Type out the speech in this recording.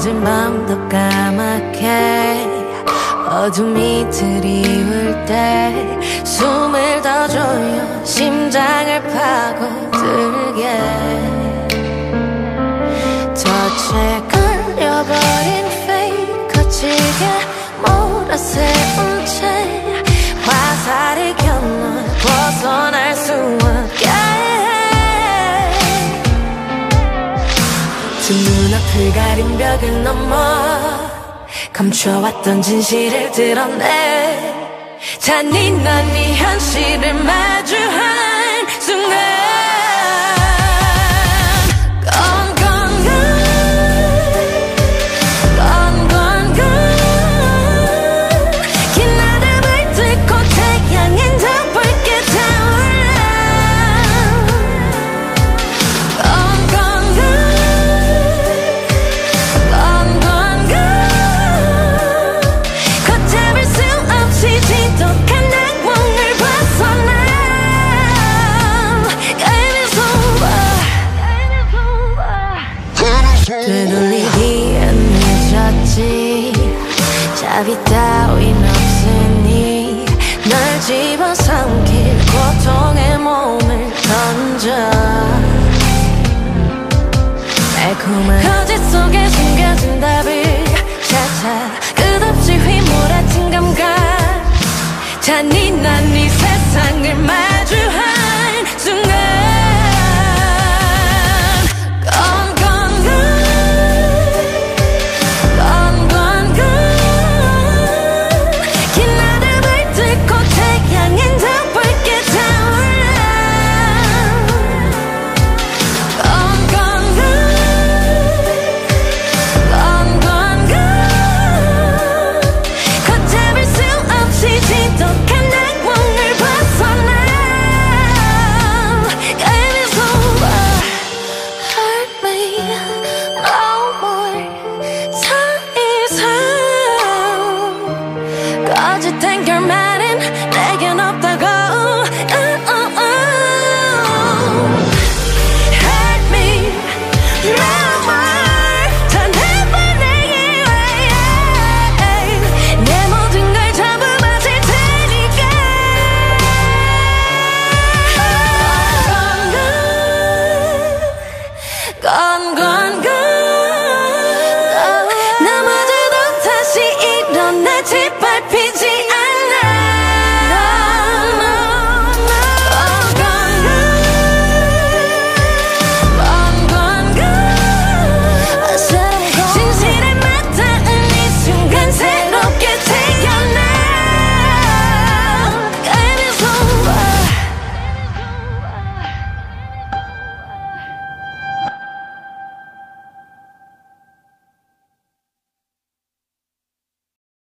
늦은 밤도 까맣게 어둠이 드리울 때 숨을 더 조여 심장을 파고들게 덫에 걸려버린 fate 거칠게 몰아세운 채 화살이 곁널 벗어날 수 없게 두 눈앞을 가린 벽을 넘어 감춰왔던 진실을 드러내 잔인한 이 현실을 마주한 순간 되돌리기엔 늦었지 자비 따윈 없으니 널 집어삼킬 고통의 몸을 던져 달콤한